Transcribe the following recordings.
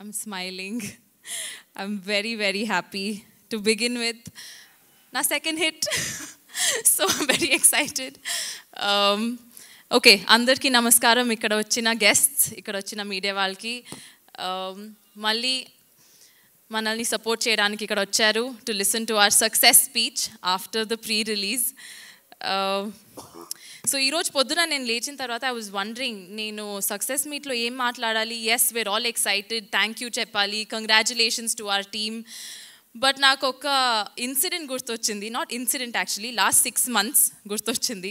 I'm smiling. I'm very, very happy to begin with. My second hit. So I'm very excited. Okay, andarki namaskaram, ikkada vachina guests, ikkada vachina media valki. Malli manalni support cheyadaniki ikkada vacharu to listen to our success speech after the pre-release. So ee roju podduna nenu lechina tarvata I was wondering nenu success meet lo em maatladali. Yes, we're all excited, thank you cheppali, congratulations to our team. But naaku oka incident gurtochindi, not incident actually, last 6 months gurtochindi.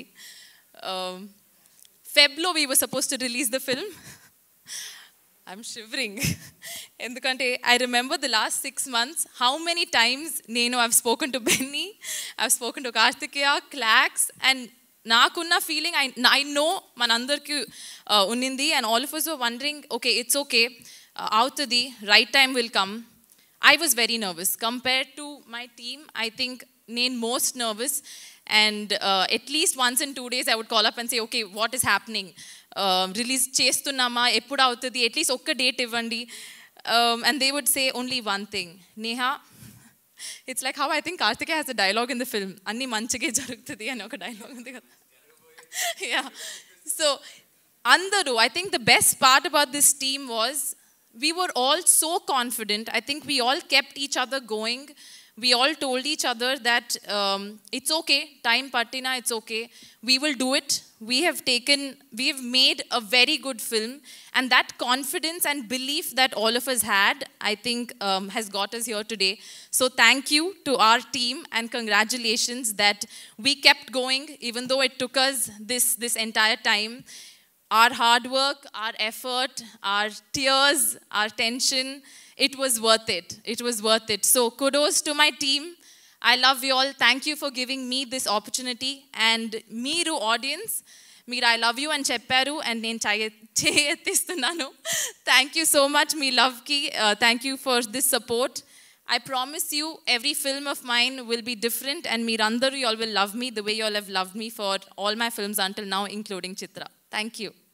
Feb lo we were supposed to release the film. I'm shivering. Endukante I remember the last 6 months, how many times I've spoken to Benny, I've spoken to Kartikeya, Clax, and naakunna feeling I know manandarki unnindi, and all of us were wondering, okay, it's okay, avutadi, right time will come. I was very nervous. Compared to my team, I think most nervous, and at least once in 2 days I would call up and say, okay, what is happening? Release chestunnama, eppudu avutadi, at least okka date ivvandi. And they would say only one thing, Neha, it's like how I think Kartikeya has a dialogue in the film, anni manchige jarugutadi ani oka dialogue undi kada. Yeah. So andaru, I think the best part about this team was we were all so confident. I think we all kept each other going. We all told each other that it's okay, time pattina, it's okay, we will do it. We have made a very good film, and that confidence and belief that all of us had, I think has got us here today. So thank you to our team, and congratulations that we kept going even though it took us this entire time. Our hard work, our effort, our tears, our tension, it was worth it. It was worth it. So kudos to my team. I love you all. Thank you for giving me this opportunity. And meeru audience, meeru I love you and chepparu, and nenu cheyetthistunnanu. Thank you so much, me love ki. Thank you for this support. I promise you every film of mine will be different, and meerandaru you all will love me the way you all have loved me for all my films until now, including Chitra. Thank you.